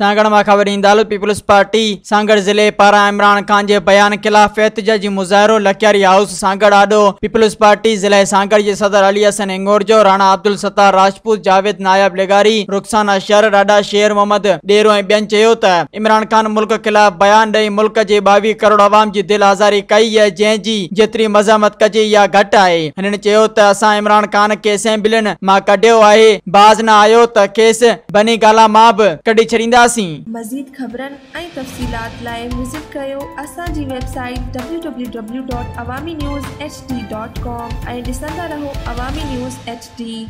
सांगड़ मां ख़बर ईंदाल peoples party Sanghar जिले पारां इमरान खान के बयान खिलाफ एहतजाजी मुज़ाहिरो लखियारी हाउस सांगड़ आडो। पीपल्स पार्टी जिले सांगड़ के सदर अली हसन इंगोरजो, राणा अब्दुल सत्तार राजपूत, जावेद नायब लेगारी, रुखसाना शर, राडा शेर मोहम्मद डेरो ऐं ॿियनि चयो त इमरान खान मुल्क खिलाफ बयान ॾेई मुल्क के 22 करोड़ आवाम की दिल आज़ारी कई है, जंहिंजी जेतरी मज़ामत कजे या घट है। हिननि चयो त असां इमरान खान के असेंबलियुनि मां कढियो आहे, बाज़ न आयो त खेस बनी गाला मां बि कढी छॾींदासीं। मज़ीद ख़बरनि ऐं तफ़सीलात लाइ विज़िट कयो असांजी वेबसाइट www.awamiNewsHD.com ऐं ॾिसंदा रहो अवामी न्यूज़ HD।